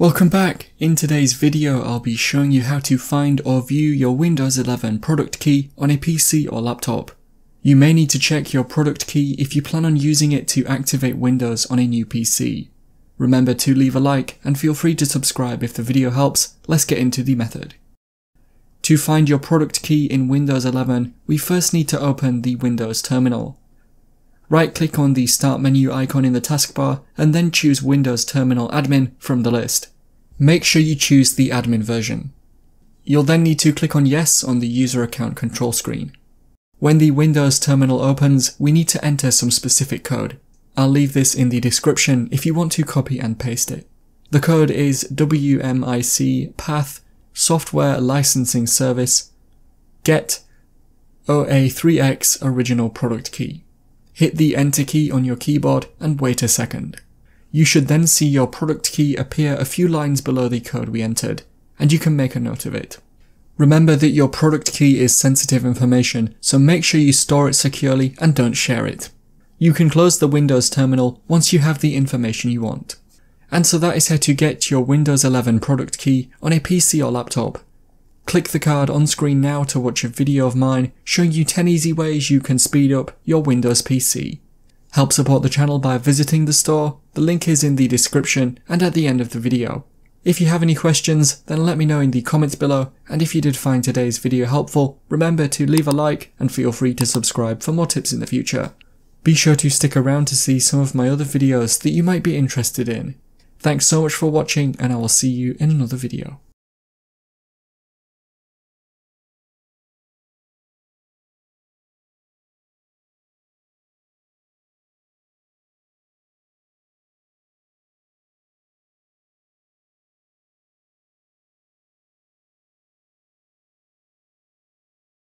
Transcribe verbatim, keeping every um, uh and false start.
Welcome back. In today's video I'll be showing you how to find or view your Windows eleven product key on a P C or laptop. You may need to check your product key if you plan on using it to activate Windows on a new P C. Remember to leave a like and feel free to subscribe if the video helps. Let's get into the method. To find your product key in Windows eleven, we first need to open the Windows terminal. Right-click on the Start menu icon in the taskbar and then choose Windows Terminal Admin from the list. Make sure you choose the admin version. You'll then need to click on Yes on the user account control screen. When the Windows terminal opens, we need to enter some specific code. I'll leave this in the description if you want to copy and paste it. The code is W M I C path Software Licensing Service get O A three X original product key. Hit the Enter key on your keyboard and wait a second. You should then see your product key appear a few lines below the code we entered, and you can make a note of it. Remember that your product key is sensitive information, so make sure you store it securely and don't share it. You can close the Windows terminal once you have the information you want. And so that is how to get your Windows eleven product key on a P C or laptop. Click the card on screen now to watch a video of mine showing you ten easy ways you can speed up your Windows P C. Help support the channel by visiting the store, the link is in the description and at the end of the video. If you have any questions, then let me know in the comments below, and if you did find today's video helpful, remember to leave a like and feel free to subscribe for more tips in the future. Be sure to stick around to see some of my other videos that you might be interested in. Thanks so much for watching, and I will see you in another video.